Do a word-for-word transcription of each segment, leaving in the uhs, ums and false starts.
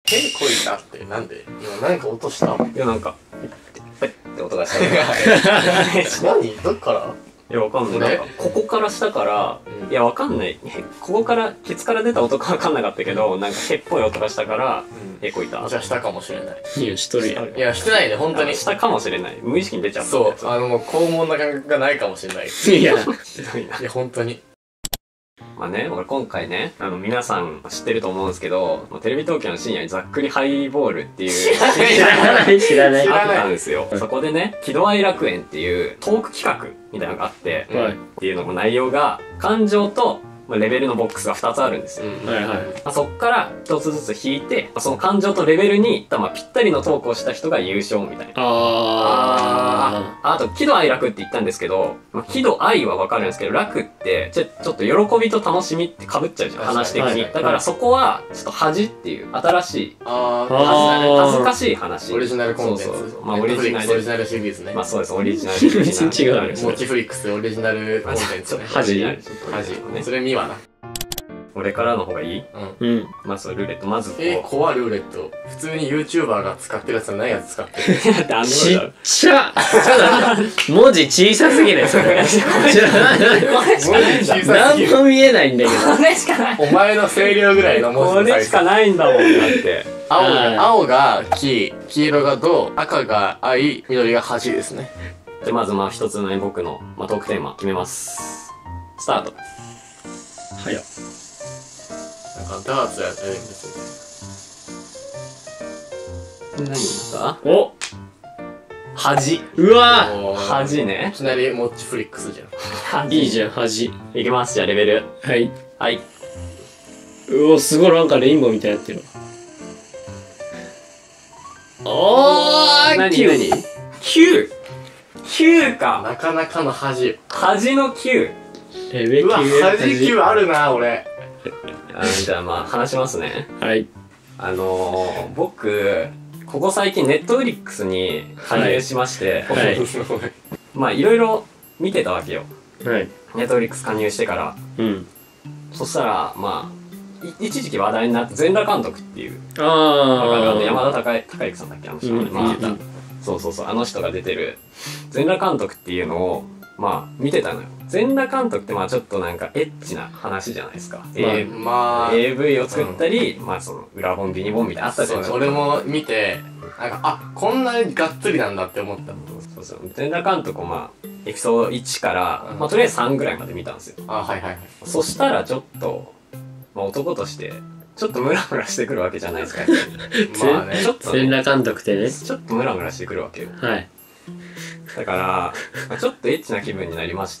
手こいたってなんで今何か落とした？いいやなんかペッって音がした何どっから？ いやわかんない。なんかここから下から、うん、いやわかんない。ここからケツから出た音かわかんなかったけど、なんかへっぽい音がしたから、うん、へこいた。 じゃあ下かもしれない。 いやしとるやん。 いやしてないね本当に。 下かもしれない。無意識に出ちゃった。 そうあのもう肛門な感覚がないかもしれない。 いやひどいな。 いや本当に。 まあね、俺今回ね、あの皆さん知ってると思うんですけど、テレビ東京の深夜にざっくりハイボールっていう知らない知らないあったんですよ。そこでね、喜怒哀楽園っていうトーク企画みたいなのがあって、はい、っていうのの内容が感情とレベルのボックスがふたつあるんですよ。はいはい。まあ、そっからひとつずつ引いて、その感情とレベルにまあぴったりのトークをした人が優勝みたいな。ああ。あと、喜怒哀楽って言ったんですけど、まあ、喜怒哀はわかるんですけど、楽ってちょ、ちょっと喜びと楽しみって被っちゃうじゃん、話的に。だからそこは、ちょっと恥っていう、新しい、あ恥ずかしい話。 オリジナルコンテンツ。 そうそうそう。まあ、オリジナル。 オリジナルシリーズね。 まあ、そうです、オリジナルシリーズ。 全然違う。 モチフリックスオリジナルコンテンツね。 恥恥。それ見はな。 俺からの方がいい？ うん。 まずルーレット、まずこう。 えー、怖ルーレット。普通に YouTuber が使ってるやつはないやつ使ってる。 ダメちっちゃ文字小さすぎないそれ。文字小さすぎる。 何も見えないんだけど。 これしかない。 お前の声量ぐらいの文字のこれしかないんだもん、だって。 青が、青が黄、黄色が銅、赤が愛、緑が恥ですね。 で、まずまあ一つのね、僕の、まあ、トークテーマ決めます。スタート。 早っ。 なんかダーツやってるんですよね。何ですか？ お恥。 うわ恥ね。 いきなりモッチフリックスじゃん。いいじゃん、恥。 いきます、じゃあレベル。 はい。 はい。 うお、すごいなんかレインボーみたいになってる。おー何何 ?きゅう きゅうか。 なかなかの恥。 恥のきゅう。 レベルきゅう。 うわ、恥きゅうあるな、俺。 あのじゃあまあ話しますね。 はい。 あのー、僕ここ最近ネットフリックスに加入しまして、はいはい、まあいろいろ見てたわけよ。はい。ネットフリックス加入してから。うん。そしたらまあ一時期話題になった全裸監督っていう。ああ。あの山田孝之さんだっけあの人、うん、見てた。そうそうそうあの人が出てる全裸監督っていうのをまあ見てたのよ。全裸監督ってまあちょっとなんかエッチな話じゃないですか。まあ、エーブイ を作ったり、うん、まあその裏本ビニ本みたいなあったじゃないですか。 俺も見て、なんかあこんなにがっつりなんだって思った。 そうそう。全裸監督をまあエピソードいちから、うん、まあとりあえずさんぐらいまで見たんですよ。 あはいはいはい。 そしたらちょっと、まあ男としてちょっとムラムラしてくるわけじゃないですか。 まあね。ちょっと、ね、全裸監督ってね。 ちょっとムラムラしてくるわけよ。 はい。 だから、まあ、ちょっとエッチな気分になりまして。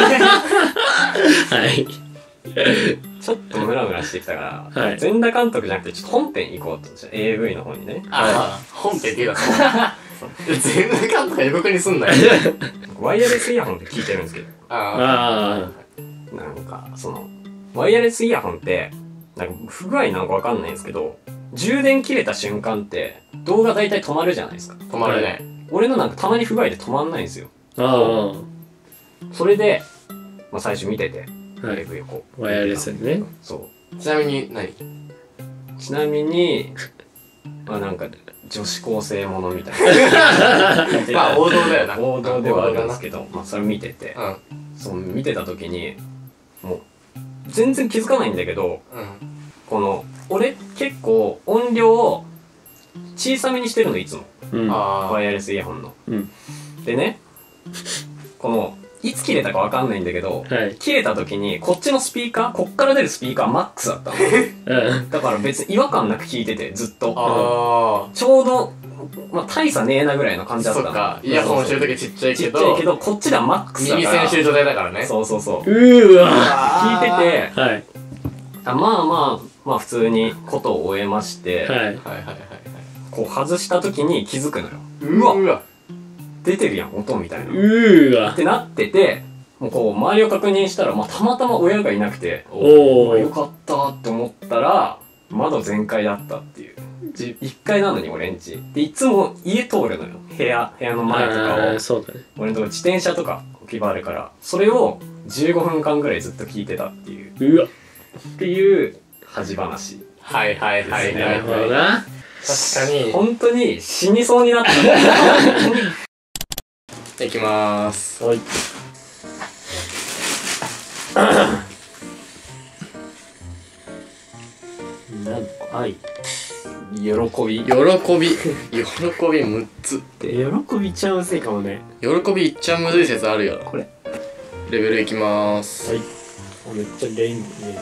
はい。 ちょっとムラムラしてきたから、はい、全裸監督じゃなくてちょっと本編行こうと。エーブイ の方にね。 ああ、本編って言うだろ。全裸監督予告にすんなよ。 ワイヤレスイヤホンって聞いてるんですけど。ああ。なんか、その、ワイヤレスイヤホンって、なんか不具合なのかわかんないんですけど、充電切れた瞬間って動画大体止まるじゃないですか。 止まるね。 俺のなんかたまに不具合で止まんないんですよ。 ああ。 それで、まあ最初見てて、 はい、こうワイヤレスね。 そう。ちなみに何？ ちなみに、まあなんか女子高生ものみたいな。 まあ王道だよな。 王道ではあるんですけど、まあそれ見てて、うん、そう見てた時に、もう全然気づかないんだけど、うん、この俺結構音量を小さめにしてるのいつも。うん、ワイヤレスイヤホンの、うん、でねこのいつ切れたかわかんないんだけど、はい、切れた時にこっちのスピーカーこっから出るスピーカーマックスだったの。だから別に違和感なく聞いててずっとあちょうど、まあ、大差ねえなぐらいの感じだったの。 そっかイヤホンしてる時ちっちゃいけどちっちゃいけどこっちではマックスだから耳栓してる状態だからね。 そうそうそう。 うーわ聞いてて、はい、あまあまあまあ普通にことを終えまして、はい、はいはいはいこう外した時に気づくのよ。うわうわ出てるやん音みたいな。うーわってなってて、もうこう周りを確認したら、まあ、たまたま親がいなくて、おおよかったって思ったら窓全開だったっていう。いっかいなのに俺んちでいつも家通るのよ。部屋部屋の前とかを。 そうだね。 俺のとこ自転車とか置き場あるから、それをじゅうごふんかんぐらいずっと聞いてたっていう。うわっていう恥話。 はいはいはいなるほはい。 どな。 確かに。 本当に死にそうになった。 いきまーす。 はい。なん愛。 喜び。 喜び。喜びむっつ。 喜びちゃうせいかもね。 喜びいっちゃむずい説あるよ。 これ。 レベルいきまーす。 はい。めっちゃレインボーね。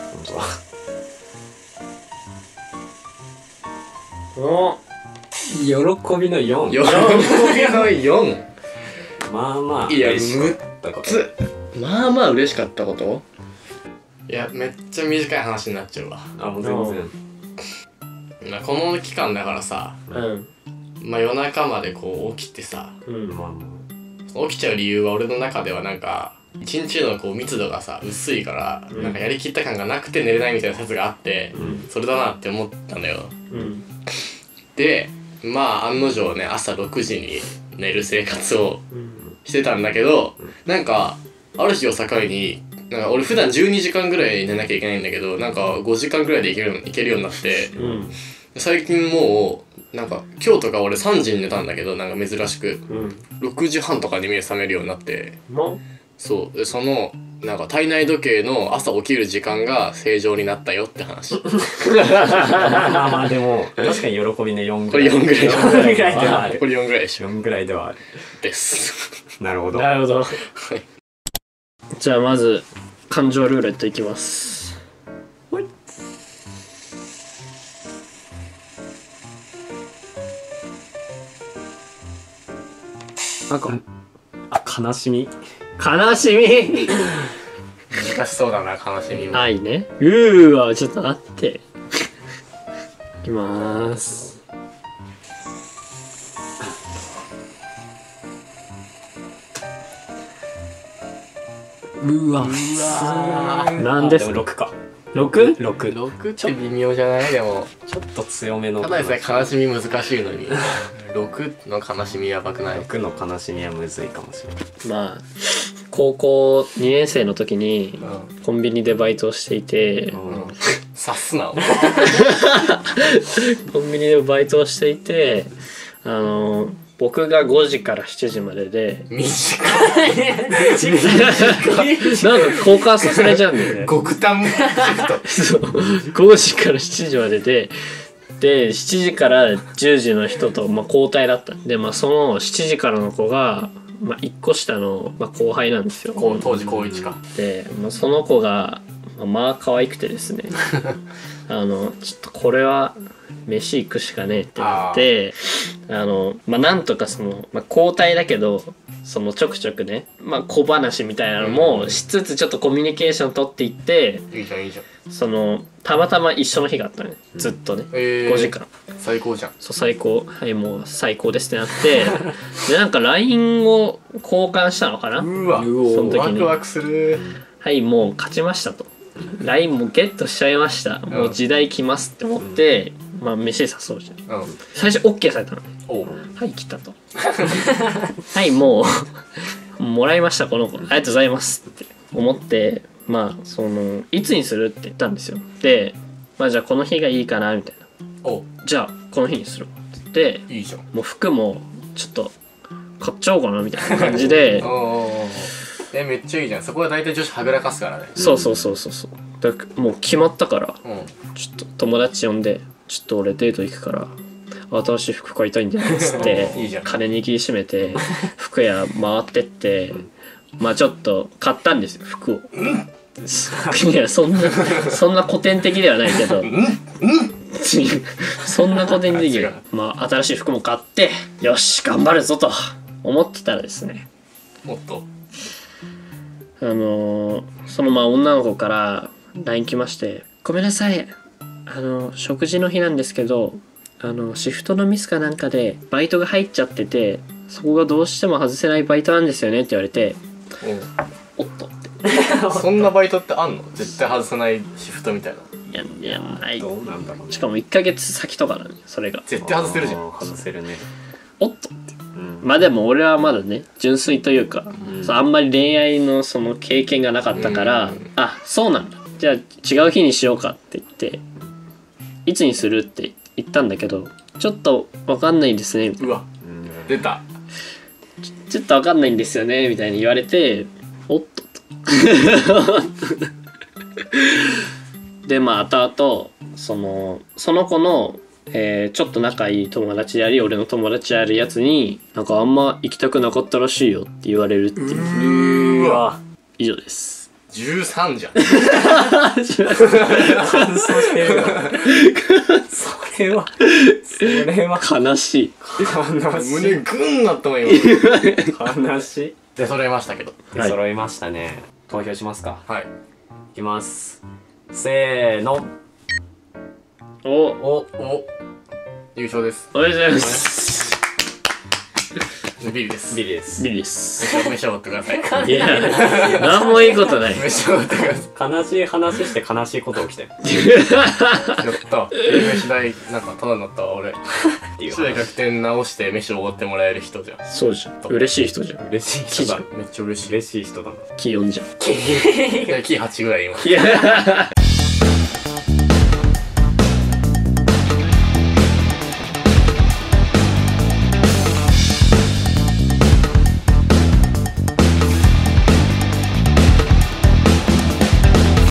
お。 喜びのよん。 喜びのよん。 まあまあいや嬉しかったこと。 つまあまあ嬉しかったこと。いやめっちゃ短い話になっちゃうわ。 あ、もう全然。 まあこの期間だからさ、 うん。 まあ夜中までこう起きてさ、 うん。 まあま起きちゃう理由は俺の中ではなんか一日のこう密度がさ薄いから、 うん、 なんかやりきった感がなくて寝れないみたいな説があって、 うん、 それだなって思ったんだよ。 うん。 でまあ案の定ね朝ろくじに寝る生活をしてたんだけど、なんかある日を境になんか俺普段じゅうにじかんぐらい寝なきゃいけないんだけど、なんかごじかんぐらいでいけるいけるようになって、 うん、 最近もうなんか今日とか俺さんじに寝たんだけど、なんか珍しく、うん、ろくじはんとかに目覚めるようになって、そうでそのなんか体内時計の朝起きる時間が正常になったよって話。 まあまあでも確かに喜びねよんぐらい。 これよんぐらい。 よんぐらいではある。 これよんぐらいでしょ。 よんぐらいではある。 です。 なるほど。 なるほど。 はい。 じゃあまず感情ルーレットいきます。はい。 なんかあ悲しみ。 悲しみ。 難しそうだな悲しみも。 愛ね。うーわちょっと待って。いきまーす。 うわ。 なんですか。 ろくか。 ろく？ ろく。 ろくって微妙じゃない？でもちょっと強めの。 ただでさえ悲しみ難しいのにろくの悲しみやばくない？ ろくの悲しみはむずいかもしれない。 まあ高校にねん生の時にコンビニでバイトをしていて、 うんうん、察すな。 コンビニでバイトをしていて、あの僕がごじからしちじまでで短いなんか交換させられちゃうんだよね。 極端そうごじからしちじまでででしちじからじゅうじの人と、まあ、交代だったんで、まあ、そのしちじからの子が、まあ、いっこ下の、まあ、後輩なんですよ。 当時高いちかで、まあ、その子がまあ、まあ可愛くてですねあのちょっとこれは飯行くしかねえってなってあのまあなんとかその、まあ、交代だけどそのちょくちょくね、まあ、小話みたいなのもしつつちょっとコミュニケーション取っていって、 いいじゃんいいじゃん。 そのたまたま一緒の日があったねずっとね、えー、ごじかん最高じゃん。 そう最高はいもう最高ですってなってでなんか ライン を交換したのかな。 うわその時にワクワクする。 はいもう勝ちましたとライン もゲットしちゃいました、うん、もう時代来ますって思って、うん、まあ飯誘うじゃん、うん、最初 OK されたのね。はい来たとはいもうもらいましたこの子ありがとうございますって思ってまあそのいつにするって言ったんですよ。でまあじゃあこの日がいいかなみたいな。おじゃあこの日にするって言っていいじゃんもう服もちょっと買っちゃおうかなみたいな感じでえめっちゃいいじゃん。そこは大体女子はぐらかすからね。 そうそうそうそうそうだからもう決まったから、うん、ちょっと友達呼んでちょっと俺デート行くから新しい服買いたいんだよっつっていいじゃん金握りしめて服屋回ってってまあちょっと買ったんですよ服を、うん、いやそんなそんな古典的ではないけど、うんうん、そんな古典的なまあ新しい服も買ってよし頑張るぞと思ってたらですねもっとあのー、そのまあ女の子から ライン 来まして「ごめんなさいあの食事の日なんですけどあのシフトのミスかなんかでバイトが入っちゃっててそこがどうしても外せないバイトなんですよね」って言われて「おっと」ってそんなバイトってあんの？絶対外せないシフトみたいな。 いやいやないどうなんだろう、ね、 しかもいっかげつ先とかなのそれが絶対外せるじゃん。 外せるね。 おっとって、うん、まあでも俺はまだね純粋というか、うん、そうあんまり恋愛のその経験がなかったから、うん、あそうなんだじゃあ違う日にしようかって言っていつにするって言ったんだけど、ちょっとわかんないですねみたいな。 うわ出たちょっとわかんないんですよねみたいに言われて、おっとでまあ後々そのその子の、えー、ちょっと仲いい友達であり俺の友達であるやつになんかあんま行きたくなかったらしいよって言われるっていう。 うわ以上です。 じゅうさんじゃん乾燥してるよそれはそれは悲しい悲しい胸グンなったもん今悲しい。 出揃えましたけど出揃いましたね。投票しますか。 はいいきます。せーの。 おおお優勝です。 おめでとうございますビリです。 ビリです。 ビリです召し上がってください。 いや何もいいことない。 召し上がってください。 悲しい話して悲しいこと起きてやった飯代なんかただになったわ俺飯代逆転直して飯をおごってもらえる人じゃん。 そうじゃん、嬉しい人じゃん。 嬉しい人だ。 めっちゃ嬉しい。 嬉しい人だな。 気よんじゃん。 キーはちぐらい今。 いや